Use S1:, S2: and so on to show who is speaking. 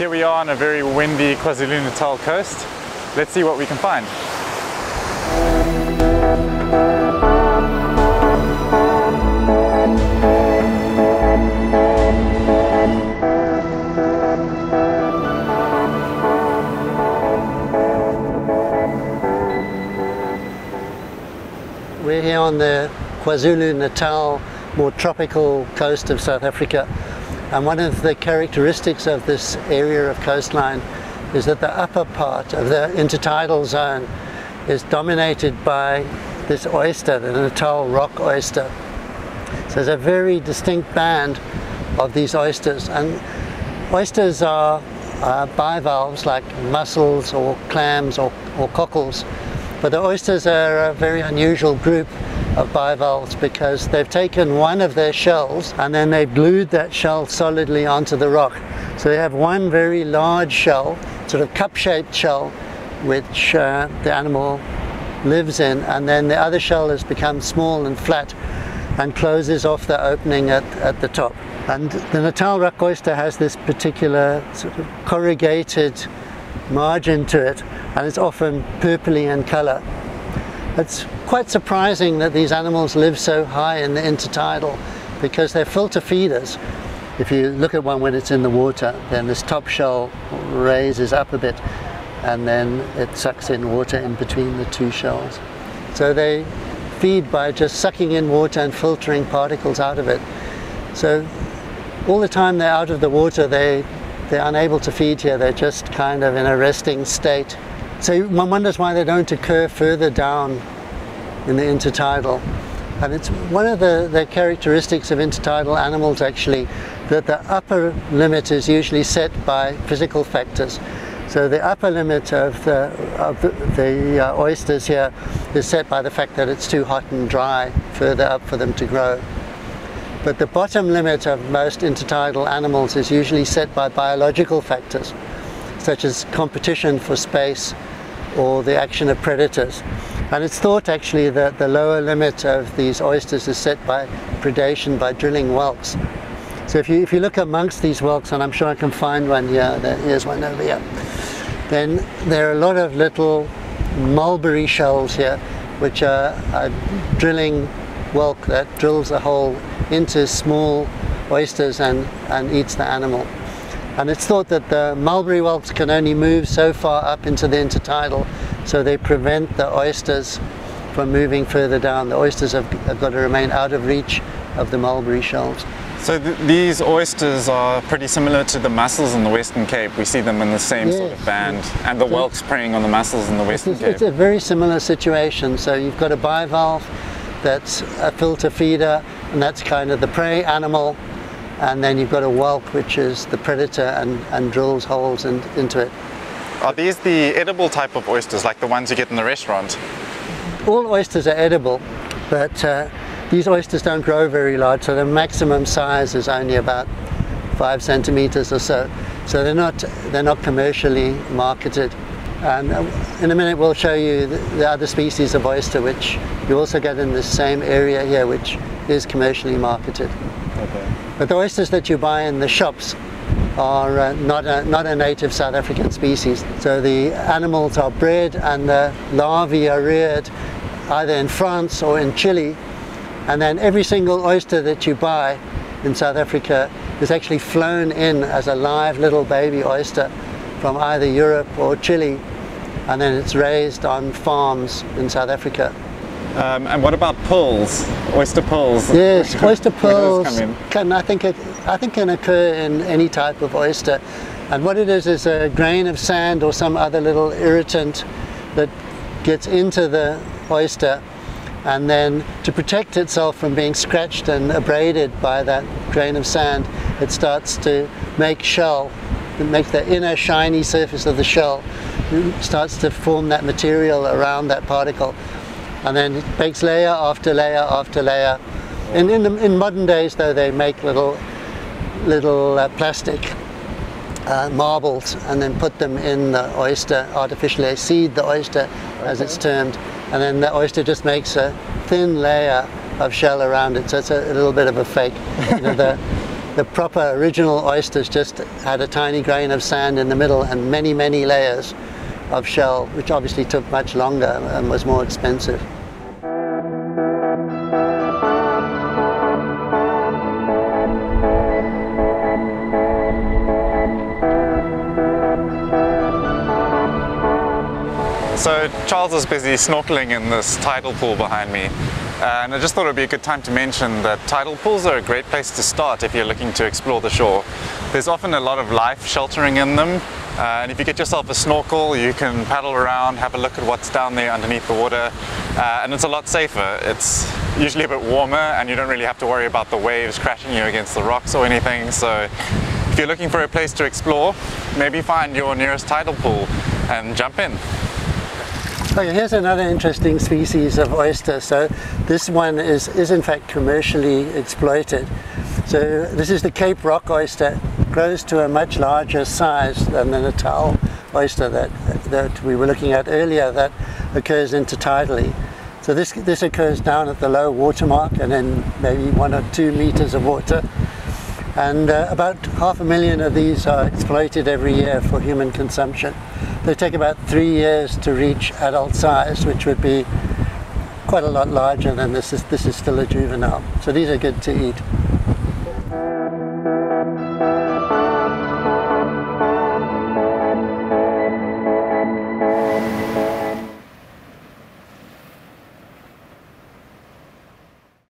S1: Here we are on a very windy Kwa-Zulu Natal coast. Let's see what we can find.
S2: We're here on the Kwa-Zulu Natal, more tropical coast of South Africa. And one of the characteristics of this area of coastline is that the upper part of the intertidal zone is dominated by this oyster, the Natal rock oyster. So there's a very distinct band of these oysters. And oysters are bivalves like mussels or clams or cockles. But the oysters are a very unusual group of bivalves because they've taken one of their shells and then they've glued that shell solidly onto the rock. So they have one very large shell, sort of cup-shaped shell, which the animal lives in, and then the other shell has become small and flat and closes off the opening at the top. And the Natal rock oyster has this particular sort of corrugated margin to it, and it's often purpley in color. It's quite surprising that these animals live so high in the intertidal because they're filter feeders. If you look at one when it's in the water, then this top shell raises up a bit and then it sucks in water in between the two shells. So they feed by just sucking in water and filtering particles out of it. So all the time they're out of the water, they're unable to feed here. They're just kind of in a resting state. So one wonders why they don't occur further down in the intertidal. And it's one of the characteristics of intertidal animals actually, that the upper limit is usually set by physical factors. So the upper limit of the oysters here is set by the fact that it's too hot and dry further up for them to grow. But the bottom limit of most intertidal animals is usually set by biological factors, such as competition for space or the action of predators. And it's thought actually that the lower limit of these oysters is set by predation, by drilling whelks. So if you look amongst these whelks, and I'm sure I can find one here, here's one over here, then there are a lot of little mulberry shells here, which are a drilling whelk that drills a hole into small oysters and eats the animal. And it's thought that the mulberry whelks can only move so far up into the intertidal, so they prevent the oysters from moving further down. The oysters have got to remain out of reach of the mulberry shells.
S1: So these oysters are pretty similar to the mussels in the Western Cape. We see them in the same sort of band, and the whelks preying on the mussels in the Western Cape.
S2: It's a very similar situation. So you've got a bivalve that's a filter feeder, and that's kind of the prey animal. And then you've got a whelk, which is the predator and drills holes into it.
S1: Are these the edible type of oysters, like the ones you get in the restaurant?
S2: All oysters are edible, but these oysters don't grow very large, so the maximum size is only about 5 centimeters or so. So they're not commercially marketed. And in a minute we'll show you the other species of oyster, which you also get in the same area here, which is commercially marketed.
S1: Okay.
S2: But the oysters that you buy in the shops are not a native South African species. So the animals are bred and the larvae are reared either in France or in Chile. And then every single oyster that you buy in South Africa is actually flown in as a live little baby oyster from either Europe or Chile. And then it's raised on farms in South Africa.
S1: And what about pearls? Oyster pearls?
S2: Yes, oyster pearls
S1: I
S2: think can occur in any type of oyster. And what it is a grain of sand or some other little irritant that gets into the oyster, and then to protect itself from being scratched and abraded by that grain of sand, it starts to make shell. It makes the inner shiny surface of the shell, starts to form that material around that particle. And then it makes layer after layer after layer. And in modern days, though, they make little plastic marbles and then put them in the oyster artificially. They seed the oyster, as it's termed, and then the oyster just makes a thin layer of shell around it. So it's a little bit of a fake. You know, The proper original oysters just had a tiny grain of sand in the middle and many, many layers of shell, which obviously took much longer and was more expensive.
S1: So Charles is busy snorkeling in this tidal pool behind me, and I just thought it would be a good time to mention that tidal pools are a great place to start if you're looking to explore the shore. There's often a lot of life sheltering in them, and if you get yourself a snorkel you can paddle around, have a look at what's down there underneath the water, and it's a lot safer. It's usually a bit warmer and you don't really have to worry about the waves crashing you against the rocks or anything. So if you're looking for a place to explore, maybe find your nearest tidal pool and jump in.
S2: Okay, here's another interesting species of oyster. So this one is in fact commercially exploited. So this is the Cape rock oyster. It grows to a much larger size than the Natal oyster that we were looking at earlier, that occurs intertidally. So this occurs down at the low water mark and in maybe 1 or 2 meters of water. And about 500,000 of these are exploited every year for human consumption. They take about 3 years to reach adult size, which would be quite a lot larger than this is still a juvenile. So these are good to eat.